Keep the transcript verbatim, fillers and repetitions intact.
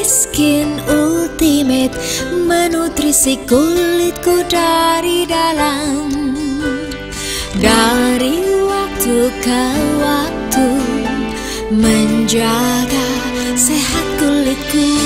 Skin Ultimate menutrisi kulitku dari dalam. Dari waktu ke waktu menjaga sehat kulitku.